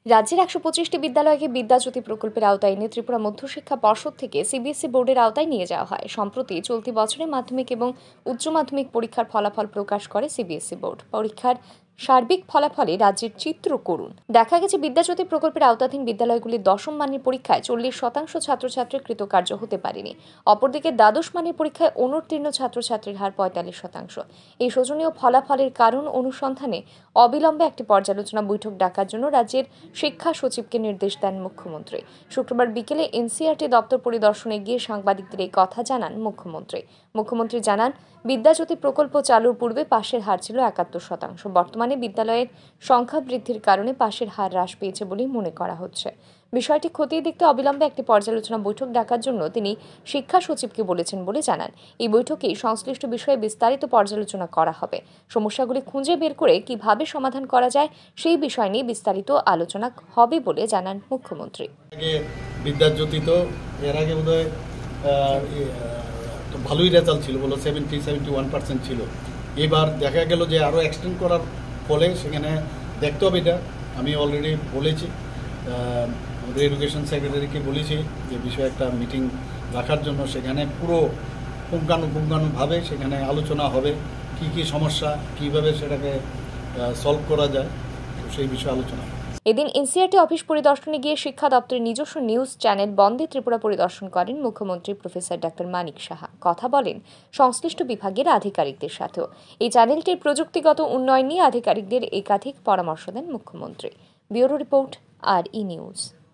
রাজ্যের ১২৫টি বিদ্যালয়কে বিদ্যাজ্যোতি প্রকল্পের আওতায় এনে ত্রিপুরা মধ্যশিক্ষা পর্ষদ থেকে সিবিএসই বোর্ডের আওতায় নিয়ে যাওয়া হয়। সম্প্রতি চলতি বছরে মাধ্যমিক এবং উচ্চ মাধ্যমিক পরীক্ষার ফলাফল প্রকাশ করে সিবিএসই বোর্ড। পরীক্ষার সার্বিক ফলাফলে রাজ্যের চিত্র করুন। দেখা গেছে, বিদ্যাজ্যোতি প্রকল্পের আওতাধীন বিদ্যালয়গুলির দশম মানের পরীক্ষায় 40% ছাত্রছাত্রী কৃতকার্য হতে পারেনি। অপরদিকে দ্বাদশ মানের পরীক্ষায় অনুত্তীর্ণ ছাত্রছাত্রীর হার 45%। এই শোচনীয় ফলাফলের কারণ অনুসন্ধানে অবিলম্বে একটি পর্যালোচনা বৈঠক ডাকার জন্য রাজ্যের শিক্ষা সচিবকে নির্দেশ দেন মুখ্যমন্ত্রী। শুক্রবার বিকেলে এনসিইআরটি দপ্তর পরিদর্শনে গিয়ে সাংবাদিকদের এই কথা জানান মুখ্যমন্ত্রী। মুখ্যমন্ত্রী জানান, বিদ্যাজ্যোতি প্রকল্প চালুর পূর্বে পাশের হার ছিল 71%। বর্তমানে বিদ্যালয়ের সংখ্যা বৃদ্ধির কারণে পাশের হার হ্রাস পেয়েছে বলেই মনে করা হচ্ছে। বিষয়টি খতিয়ে দেখতে অবিলম্বে একটি পর্যালোচনা বৈঠক ডাকার জন্য তিনি শিক্ষা সচিবকে বলেছেন বলে জানান। এই বৈঠকেই সংশ্লিষ্ট বিষয়ে বিস্তারিত পর্যালোচনা করা হবে। সমস্যাগুলি খুঁজে বের করে কিভাবে সমাধান করা যায় সেই বিষয় নিয়ে বিস্তারিত আলোচনা হবে বলে জানান মুখ্যমন্ত্রী। বিদ্যাজ্যোতি তো এর আগে বোধহয় ভালোই রেজাল্ট ছিল, বলো 71% ছিল। এবার দেখা গেল যে আরও এক্সটেন্ড করার ফলে সেখানে দেখতে হবে। এটা আমি অলরেডি বলেছি, আমাদের এডুকেশন সেক্রেটারিকে বলেছি যে বিষয়ে একটা মিটিং রাখার জন্য। সেখানে পুরো পুঙ্খানুপুঙ্খানুভাবে সেখানে আলোচনা হবে, কি কি সমস্যা, কিভাবে সেটাকে সলভ করা যায়, তো সেই বিষয়ে আলোচনা। এদিন এনসিইআরটি অফিস পরিদর্শনে গিয়ে শিক্ষা দপ্তরের নিজস্ব নিউজ চ্যানেল বন্দে ত্রিপুরা পরিদর্শন করেন মুখ্যমন্ত্রী প্রফেসর ডক্টর মানিক সাহা। কথা বলেন সংশ্লিষ্ট বিভাগের আধিকারিকদের সাথেও। এই চ্যানেলটির প্রযুক্তিগত উন্নয়ন নিয়ে আধিকারিকদের একাধিক পরামর্শ দেন মুখ্যমন্ত্রী। Bureau report, R E news.